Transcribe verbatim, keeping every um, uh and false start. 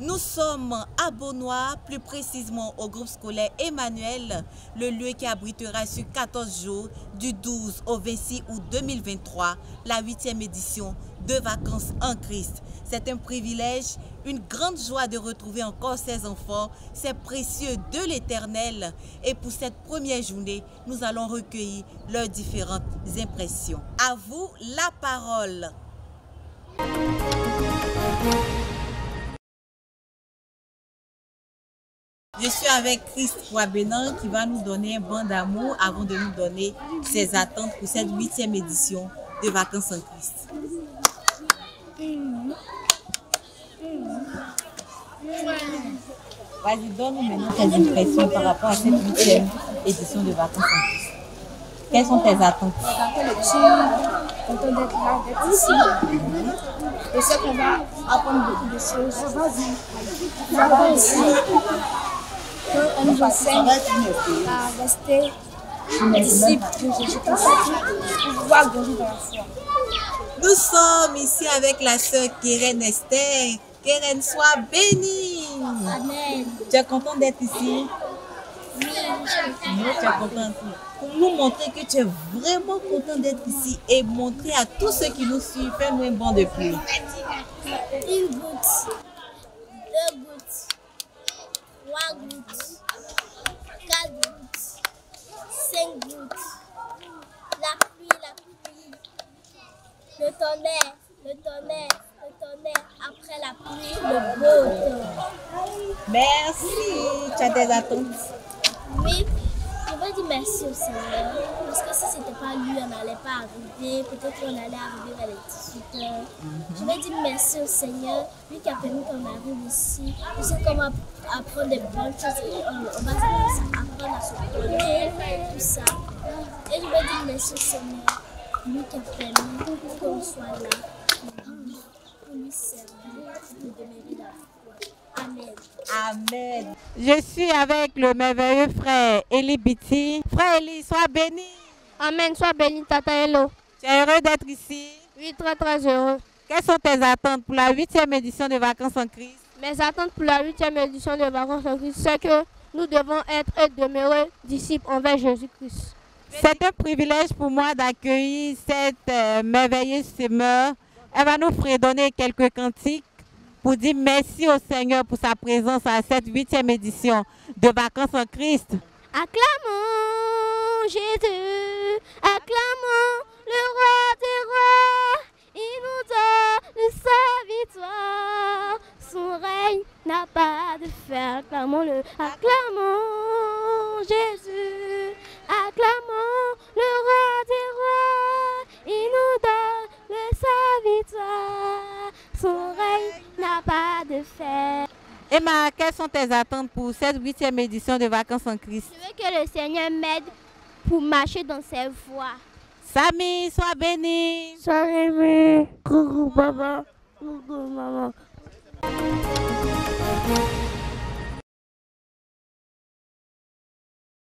Nous sommes à Beaunois, plus précisément au groupe scolaire Emmanuel, le lieu qui abritera sur quatorze jours, du douze au vingt-six août deux mille vingt-trois, la huitième édition de Vacances en Christ. C'est un privilège, une grande joie de retrouver encore ces enfants, ces précieux de l'Éternel. Et pour cette première journée, nous allons recueillir leurs différentes impressions. À vous la parole. Je suis avec Christ Ouabenan qui va nous donner un banc d'amour avant de nous donner ses attentes pour cette huitième édition de Vacances en Christ. Vas-y, donne-nous maintenant tes impressions par rapport à cette huitième édition de Vacances en Christ. Quelles sont tes attentes? Je suis contente d'être là, d'être ici. Je sais qu'on va apprendre beaucoup de choses. J'apprends ici qu'on nous enseigne à rester disciples de Jésus-Christ pour pouvoir grandir dans la foi. Nous sommes ici avec la sœur Keren Esther. Keren, sois bénie. Amen. Tu es contente d'être ici? Oui, Nous, tu es contente. Pour nous montrer que tu es vraiment content d'être ici et montrer à tous ceux qui nous suivent, fais-nous un banc de pluie. une goutte, deux gouttes, trois gouttes, quatre gouttes, cinq gouttes. La pluie, la pluie. Le tonnerre, le tonnerre, le tonnerre. Après la pluie, le beau temps. Merci. Tu as des attentes? Oui, je veux dire merci au Seigneur. Parce que si ce n'était pas lui, on n'allait pas arriver. Peut-être qu'on allait arriver vers les dix-huit heures. Mm-hmm. Je veux dire merci au Seigneur, lui qui a permis qu'on arrive ici. Je sais qu'on va apprendre des bonnes choses et on, on va apprendre à se connaître, tout ça. Et je veux dire merci au Seigneur, lui qui a permis qu'on soit là. Pour lui servir, pour demeurer dans la foi. Amen. Amen. Je suis avec le merveilleux frère Eli Biti. Frère Eli, sois béni. Amen, sois béni, Tata Hello. Tu es heureux d'être ici? Oui, très très heureux. Quelles sont tes attentes pour la huitième édition de Vacances en Christ? Mes attentes pour la huitième édition de Vacances en Christ, c'est que nous devons être et demeurer disciples envers Jésus-Christ. C'est un privilège pour moi d'accueillir cette euh, merveilleuse sœur. Elle va nous fredonner quelques cantiques pour dire merci au Seigneur pour sa présence à cette huitième édition de Vacances en Christ. Acclamons Jésus, acclamons le roi des rois, il nous donne sa victoire, son règne n'a pas de fin. Acclamons-le, acclamons Jésus, acclamons le roi des rois, il nous donne sa victoire, son règne n'a pas de fin. Emma, quelles sont tes attentes pour cette huitième édition de Vacances en Christ? Je veux que le Seigneur m'aide pour marcher dans ses voies. Samy, sois béni. Sois béni. Coucou papa. Coucou maman.